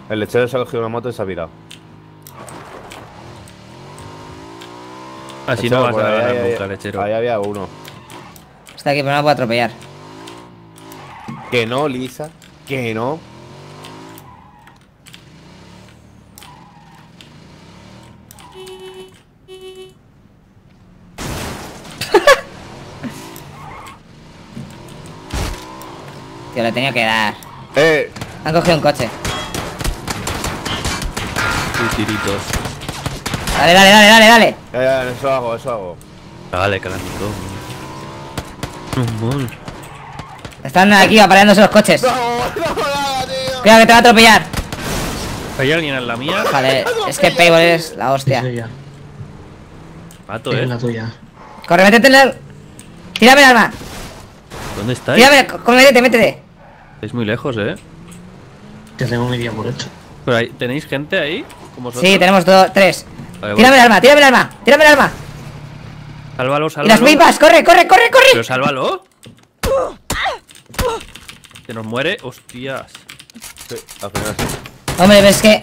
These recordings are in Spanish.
El lechero se ha cogido una moto y se ha virado. Así no vas a ganar nunca, lechero. Ahí había uno. Está aquí, pero no lo puedo atropellar. Que no, Lisa. Que no. Tío, le he tenido que dar. Han cogido un coche. Y tiritos. Dale, dale, dale, dale, dale. Ya, eso hago, eso hago. Dale, calamito. Están aquí apareándose los coches. No, nada, tío. Cuidado que te va a atropellar. ¿Hay alguien en la mía? Vale, es que Payball es la hostia. Mato, Es la tuya. Corre, métete en el... Tírame el arma. ¿Dónde estáis? Tírame, métete, métete. Estáis muy lejos, Ya tengo mi día por hecho. Pero ahí, ¿tenéis gente ahí? ¿Con vosotros? Sí, tenemos tres. Vale, Tírame el arma, tírame el arma, tírame el arma. Sálvalo, Y sálvalo. las pipas, corre, corre, corre, corre. Pero sálvalo. Se nos muere, hostias. Sí, al final sí. Hombre, ves que...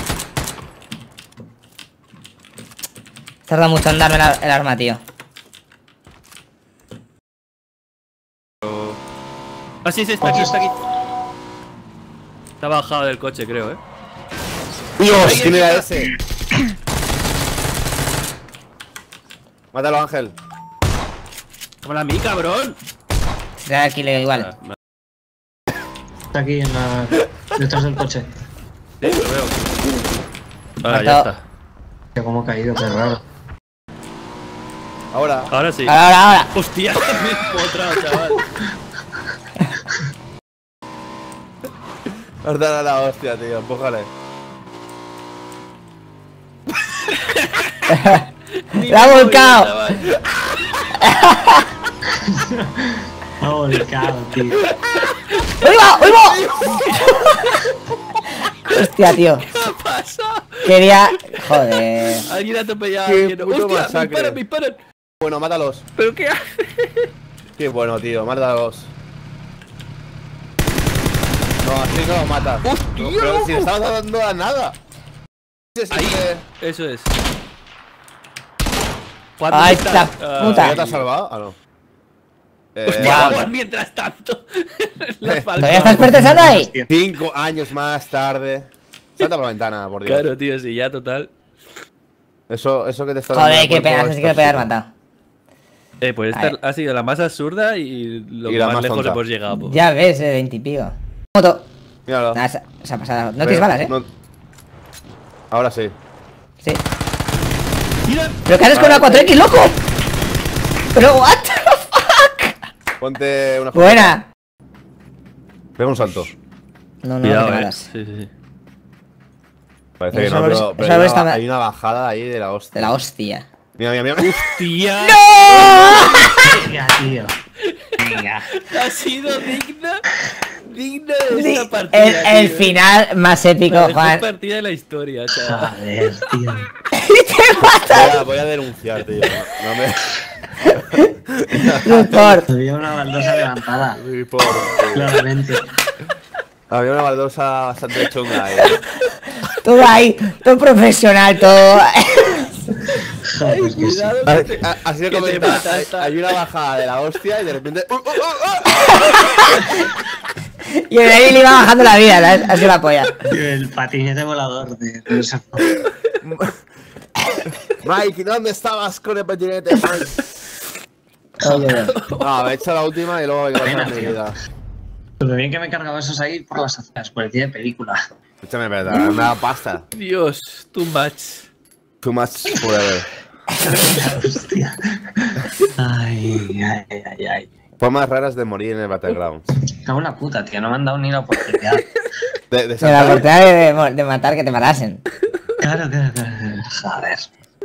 Tarda mucho en darme el arma, tío. Ah, sí, está aquí, está aquí. Está bajado del coche, creo, Dios, ¿quién era ese? Mátalo, Ángel. ¡Como a mí, cabrón! Será aquí igual. Está aquí en la... detrás del coche. Sí, lo veo. Ahora, ya Matado. está. Que como ha caído, qué raro. Ahora. Ahora sí. Ahora. ¡Hostia! Otra, chaval. Has dado la hostia, tío. Empújale. ¡La ha volcado! Ha volcado, tío. ¡Uy va! ¡Uy va! Hostia, tío. ¿Qué pasa? Quería... Joder. Alguien ha atropellado a Qué alguien. puto ¡Hostia! masacre. ¡Me disparan, me disparan! Bueno, mátalos. ¿Pero qué hace? Qué bueno, tío. Mátalos. No, así no lo matas. ¡Hostia! No, pero si le estabas dando a nada. Ahí. Eso es. ¡Ay, esta puta! ¿Ya te has salvado? Ah, no. ¡Hostia! Pues mientras tanto. ¿Todavía estás pertezando ahí? 5 años más tarde. Salta por la ventana, por Dios. Claro, tío, sí, ya total. Eso que te está dando. Joder, el qué cuerpo pena, sí que está me haber súper. matado. Pues A ver. esta ha sido la más absurda y lo Y que la más más lejos tonta. hemos llegado. Po. Ya ves, 20 y pico. Moto. Míralo. Nada, se ha pasado. No tienes balas, no- Ahora sí. Sí. ¡Mira! ¿Pero qué haces con una 4X, loco? ¿Pero what the fuck? Ponte una. Buena. Pega un salto. No, no, Cuidado, no te balas. Sí, sí, sí. Parece que Eso no, ves- pero, eso pero ves también- hay una bajada ahí de la hostia. De la hostia. Mira, mira, mira. ¡Tía! Venga, tío. Venga. Ha sido digna. Digna de esta partida. El tío. final más épico, La mejor Juan. partida de la historia, chaval. Joder, tío. Voy a denunciar, tío. No me. Report. Había una baldosa levantada. Muy pobre, tío. Claramente. Había una baldosa bastante chunga ahí. Todo ahí, todo profesional, todo. Joder, que sí. Cuidado que te- Así de que te comenta. mata esta. Hay una bajada de la hostia y de repente. Y el Evil iba bajando la vida, ¿sabes? Así la polla. Tío, el patinete volador de esa. Mike, ¿dónde estabas con el patinete, Mike? Oye, No, me he hecho la última y luego me quedo Pena, con mi tío. vida. Lo bien que me cargaba esos ahí por las aceras, parecía de película. Escúchame, verdad, me da pasta. Dios, too much. Too much forever. Hostia. Ay, ay, ay, ay. Formas raras de morir en el Battlegrounds. Cago en la puta, tío. No me han dado ni la oportunidad. De de la saltar. oportunidad de matar, que te matasen. Claro, claro, claro. Joder.